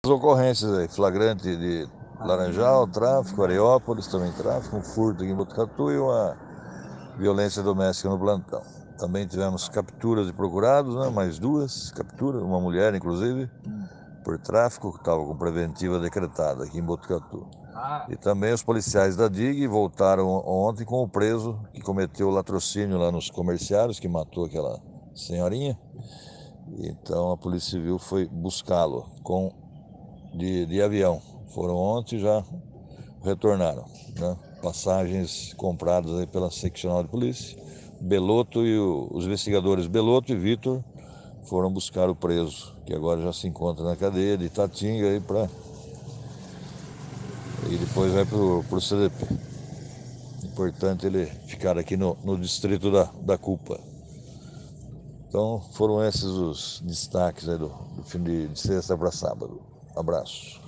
As ocorrências aí, flagrante de Laranjal, tráfico, Areópolis também tráfico, um furto aqui em Botucatu e uma violência doméstica no plantão. Também tivemos capturas de procurados, né? Mais duas capturas, uma mulher inclusive, por tráfico, que estava com preventiva decretada aqui em Botucatu. E também os policiais da DIG voltaram ontem com o preso que cometeu latrocínio lá nos comerciários, que matou aquela senhorinha. Então a Polícia Civil foi buscá-lo de avião. Foram ontem e já retornaram, né? Passagens compradas aí pela seccional de polícia. Belotto e os investigadores Belotto e Vitor foram buscar o preso, que agora já se encontra na cadeia de Itatinga aí e depois vai pro CDP. Importante ele ficar aqui no distrito da Culpa. Então foram esses os destaques aí do fim de sexta para sábado. Abraço.